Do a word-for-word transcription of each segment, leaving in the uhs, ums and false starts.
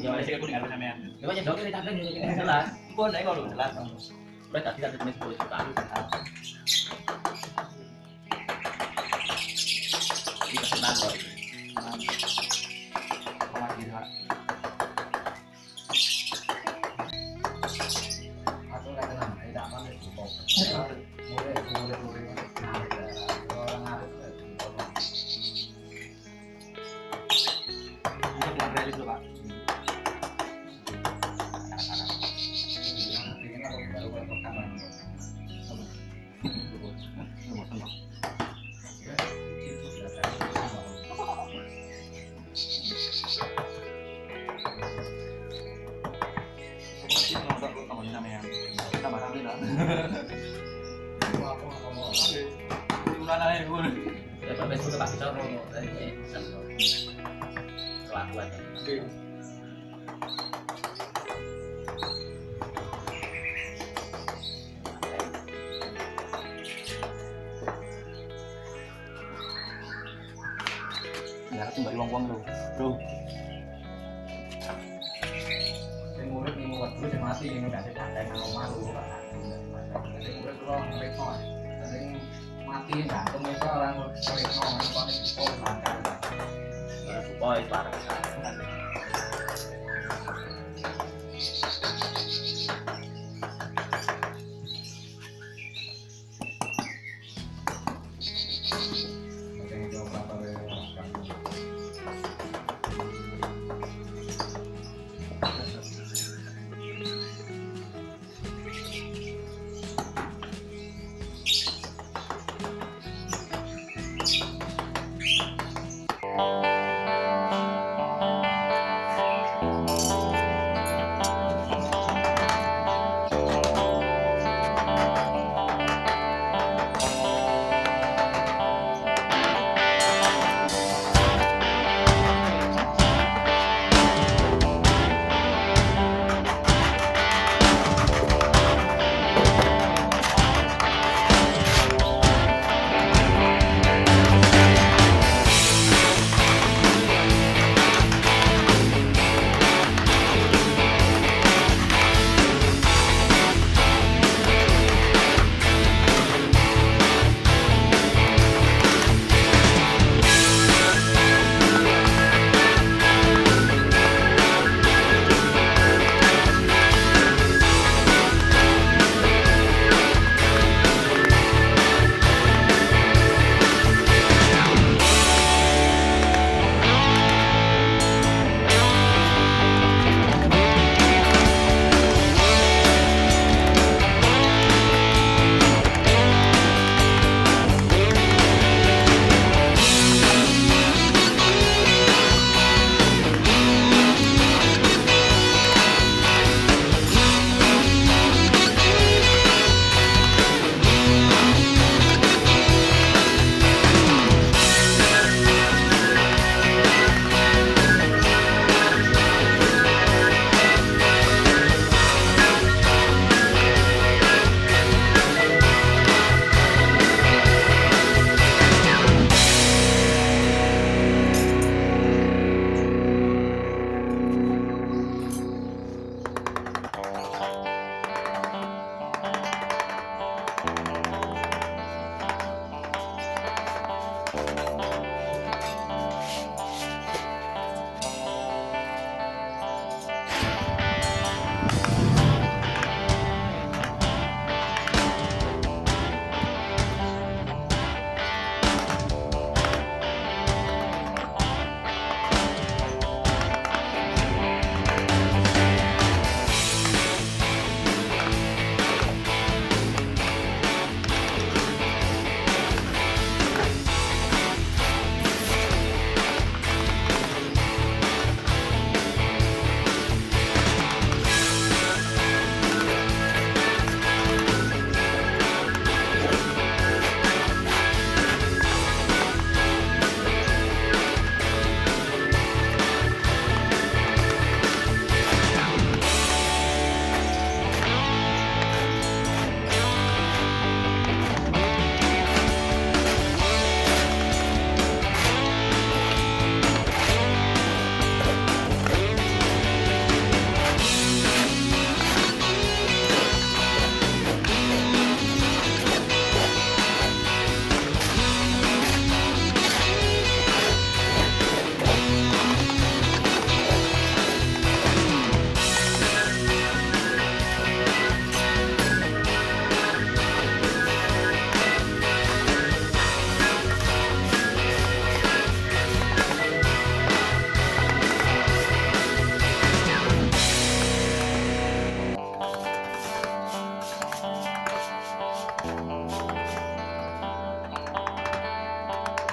Rồi sẽ có điện thoại mẹ. Nếu mà đó cái này ini jelas. Pun đấy kalau jelas. Udah tadi ada tulis tulis kita di pesanan loh. Sama gitu. Atau lagi nama tidak apa nih cukup. Mulai mulai mulai orang ngaruh. Ini nggak realis loh Pak. Ya sampai sudah pasti tahu ini kelakuan. Ya aku nggak uang-uang lu, bro. Yang murid yang murid itu mati yang udah dipakai nang malu. Yang murid kalau mereka, yang mati nggak, tuh mereka orang mereka orang kalau itu sekolah lancar. Supaya parah sekali.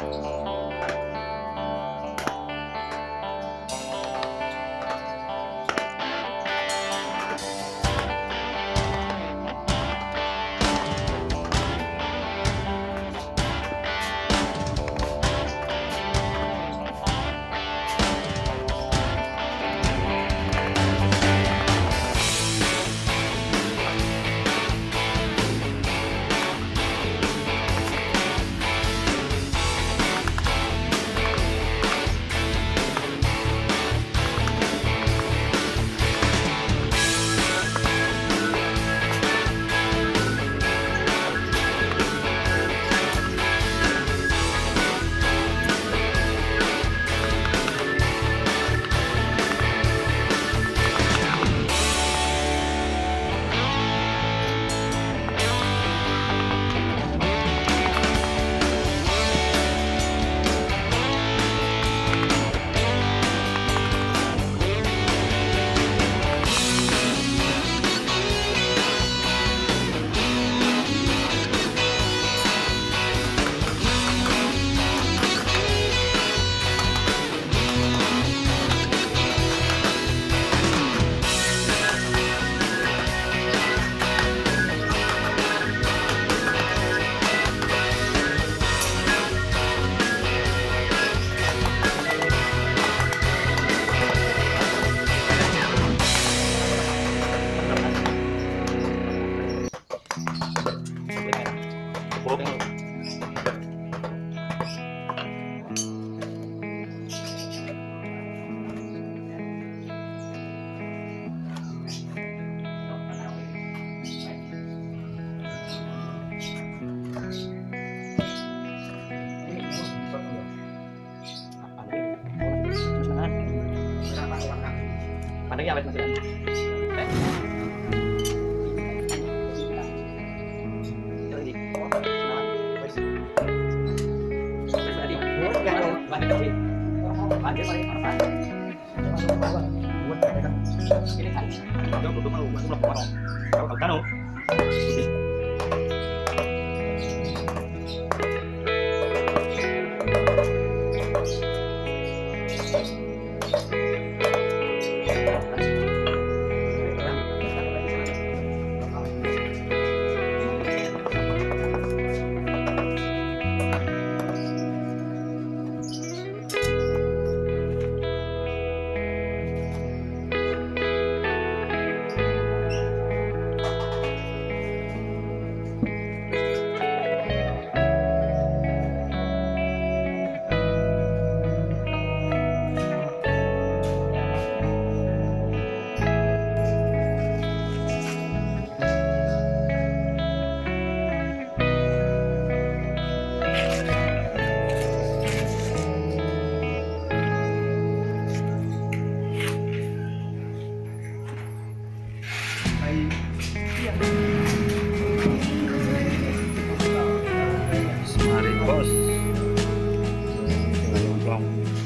Pandangnya awet masih kan? Eh. Jalan di. Kenalan. Wes. Wes tadi. Yang mau banding tadi. Banding paling apa? Buat kan. Ini kan. Yo kudu mau buat blok mau. Kalau kau kanu. Semari bos, tinggal nyemplung.